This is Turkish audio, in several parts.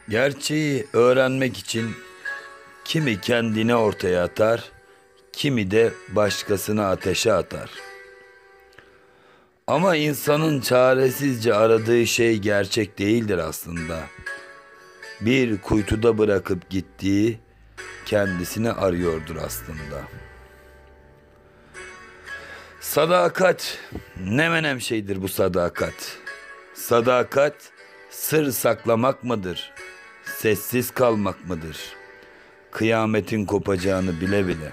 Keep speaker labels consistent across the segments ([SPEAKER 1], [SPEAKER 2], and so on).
[SPEAKER 1] Gerçeği öğrenmek için kimi kendini ortaya atar, kimi de başkasını ateşe atar. Ama insanın çaresizce aradığı şey gerçek değildir aslında. Bir kuytuda bırakıp gittiği kendisini arıyordur aslında. Sadakat ne menem şeydir bu sadakat. Sadakat sır saklamak mıdır? Sessiz kalmak mıdır? Kıyametin kopacağını bile bile.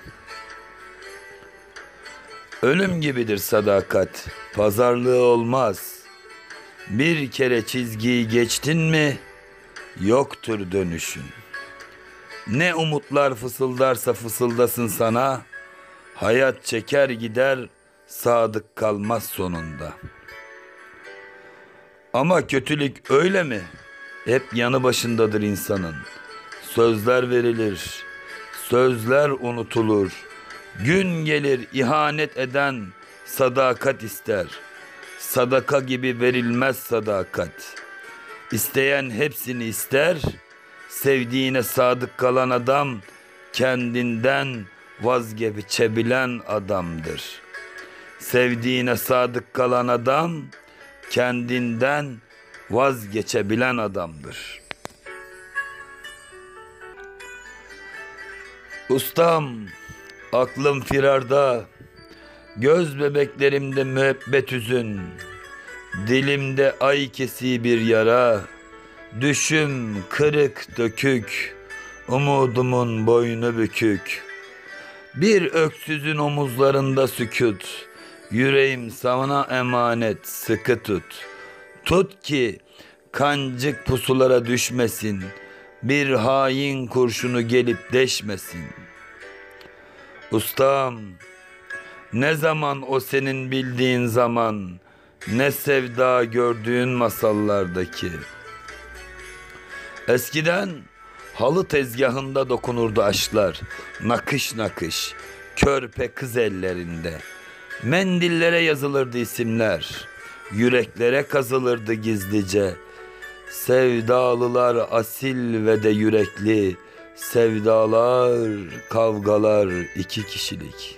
[SPEAKER 1] Ölüm gibidir sadakat, pazarlığı olmaz. Bir kere çizgiyi geçtin mi, yoktur dönüşün. Ne umutlar fısıldarsa fısıldasın sana, hayat çeker gider, sadık kalmaz sonunda. Ama kötülük öyle mi? Hep yanı başındadır insanın. Sözler verilir, sözler unutulur. Gün gelir ihanet eden sadakat ister. Sadaka gibi verilmez sadakat. İsteyen hepsini ister. Sevdiğine sadık kalan adam kendinden vazgeçebilen adamdır. Sevdiğine sadık kalan adam kendinden vazgeçebilen adamdır. Ustam, aklım firarda, göz bebeklerimde müebbet hüzün, dilimde ay kesiği bir yara, düşüm kırık dökük, umudumun boynu bükük. Bir öksüzün omuzlarında sükut, yüreğim sana emanet sıkı tut. Tut ki kancık pusulara düşmesin, bir hain kurşunu gelip deşmesin. Ustam, ne zaman o senin bildiğin zaman, ne sevda gördüğün masallardaki. Eskiden halı tezgahında dokunurdu aşklar, nakış nakış, körpe kız ellerinde. Mendillere yazılırdı isimler, yüreklere kazılırdı gizlice. Sevdalılar asil ve de yürekli, sevdalar, kavgalar iki kişilik.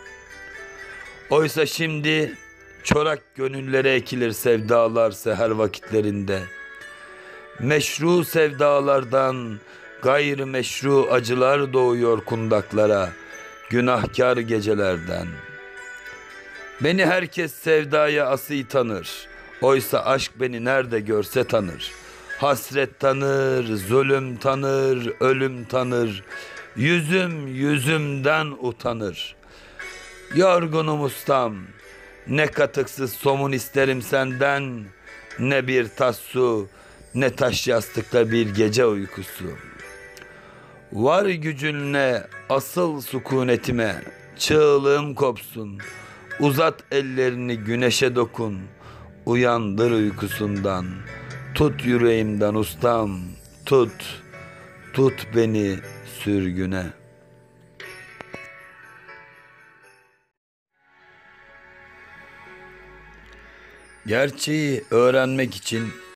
[SPEAKER 1] Oysa şimdi çorak gönüllere ekilir sevdalar seher vakitlerinde. Meşru sevdalardan gayrimeşru acılar doğuyor kundaklara, günahkar gecelerden. Beni herkes sevdaya asî tanır, oysa aşk beni nerede görse tanır. Hasret tanır, zulüm tanır, ölüm tanır, yüzüm yüzümden utanır. Yorgunum ustam, ne katıksız somun isterim senden, ne bir tas su, ne taş yastıkta bir gece uykusu. Var gücünle asıl sükunetime, çığlığım kopsun. Uzat ellerini güneşe dokun, uyandır uykusundan. Tut yüreğimden ustam, tut, tut beni sürgüne. Gerçeği öğrenmek için